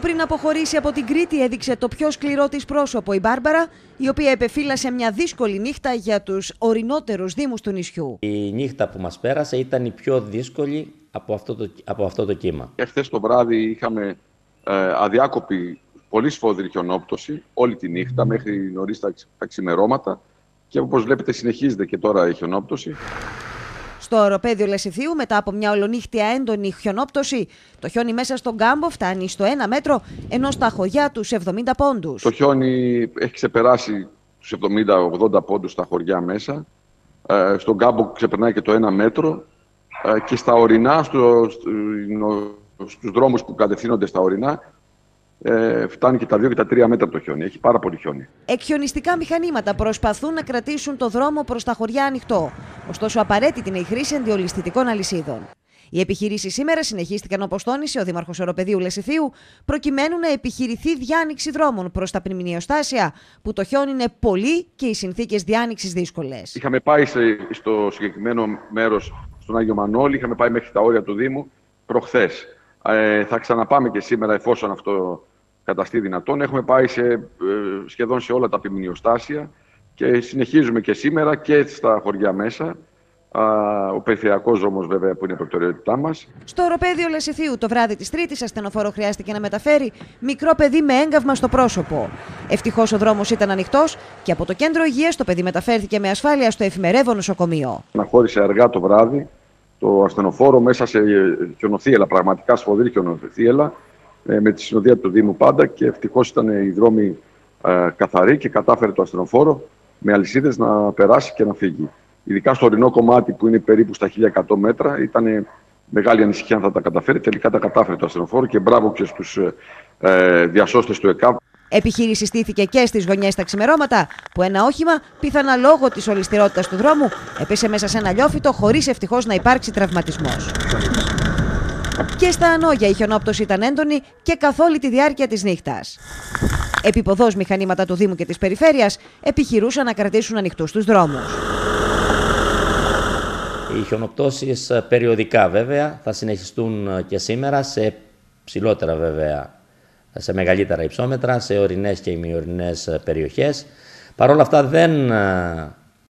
πριν αποχωρήσει από την Κρήτη, έδειξε το πιο σκληρό της πρόσωπο η Μπάρμπαρα, η οποία επεφύλασε μια δύσκολη νύχτα για τους ορεινότερους δήμους του νησιού. Η νύχτα που μας πέρασε ήταν η πιο δύσκολη από αυτό το κύμα. Χθες το βράδυ είχαμε αδιάκοπη πολύ σφόδρη χιονόπτωση όλη τη νύχτα μέχρι νωρίς τα ξημερώματα και όπως βλέπετε συνεχίζεται και τώρα η χιονόπτωση. Στο οροπέδιο Λεσιθίου, μετά από μια ολονύχτια έντονη χιονόπτωση, το χιόνι μέσα στον κάμπο φτάνει στο 1 μέτρο, ενώ στα χωριά τους 70 πόντους. Το χιόνι έχει ξεπεράσει τους 70-80 πόντους στα χωριά μέσα. Στον κάμπο ξεπερνάει και το 1 μέτρο και στα ορεινά, στους δρόμους που κατευθύνονται στα ορεινά, φτάνει και τα 2 και τα 3 μέτρα το χιόνι. Έχει πάρα πολύ χιόνι. Εκχιονιστικά μηχανήματα προσπαθούν να κρατήσουν το δρόμο προς τα χωριά ανοιχτό. Ωστόσο, απαραίτητη είναι η χρήση αντιολισθητικών αλυσίδων. Οι επιχειρήσεις σήμερα συνεχίστηκαν, όπως τόνισε ο Δήμαρχος Οροπεδίου Λεσιθίου, προκειμένου να επιχειρηθεί διάνοιξη δρόμων προς τα πριμηνιοστάσια, που το χιόνι είναι πολύ και οι συνθήκες διάνοιξης δύσκολες. Είχαμε πάει στο συγκεκριμένο μέρος, στον Άγιο Μανώλη, είχαμε πάει μέχρι τα όρια του Δήμου προχθές. Θα ξαναπάμε και σήμερα, εφόσον αυτό καταστεί δυνατόν. Έχουμε πάει σχεδόν σε όλα τα πριμηνιοστάσια και συνεχίζουμε και σήμερα και στα χωριά μέσα. Ο περιφερειακός δρόμος, βέβαια, που είναι η προτεραιότητά μας. Στο οροπέδιο Λεσιθίου, το βράδυ της Τρίτης, ασθενοφόρο χρειάστηκε να μεταφέρει μικρό παιδί με έγκαυμα στο πρόσωπο. Ευτυχώς ο δρόμος ήταν ανοιχτός και από το κέντρο υγείας το παιδί μεταφέρθηκε με ασφάλεια στο εφημερεύον νοσοκομείο. Αναχώρησε αργά το βράδυ το ασθενοφόρο μέσα σε χιονοθύελα, πραγματικά σφοδρή χιονοθύελα, με τη συνοδεία του Δήμου πάντα, και ευτυχώς ήταν οι δρόμοι καθαροί και κατάφερε το ασθενοφόρο με αλυσίδες να περάσει και να φύγει. Ειδικά στο ορεινό κομμάτι που είναι περίπου στα 1100 μέτρα, ήταν μεγάλη ανησυχία αν θα τα καταφέρει. Τελικά τα κατάφερε το ασθενοφόρο και μπράβο και στους διασώστες του ΕΚΑΒ. Επιχείρηση στήθηκε και στις γωνιές τα ξημερώματα, που ένα όχημα, πιθανά λόγω της ολισθηρότητας του δρόμου, έπεσε μέσα σε ένα λιόφυτο χωρίς ευτυχώς να υπάρξει τραυματισμός. Και στα Ανόγια η χιονόπτωση ήταν έντονη και καθ' όλη τη διάρκεια της νύχτας. Επίποδος μηχανήματα του Δήμου και της Περιφέρειας επιχειρούσαν να κρατήσουν ανοιχτούς τους δρόμους. Οι χιονοπτώσεις περιοδικά βέβαια θα συνεχιστούν και σήμερα σε ψηλότερα βέβαια, σε μεγαλύτερα υψόμετρα, σε ορεινές και ημιορεινές περιοχές. Παρ' όλα αυτά δεν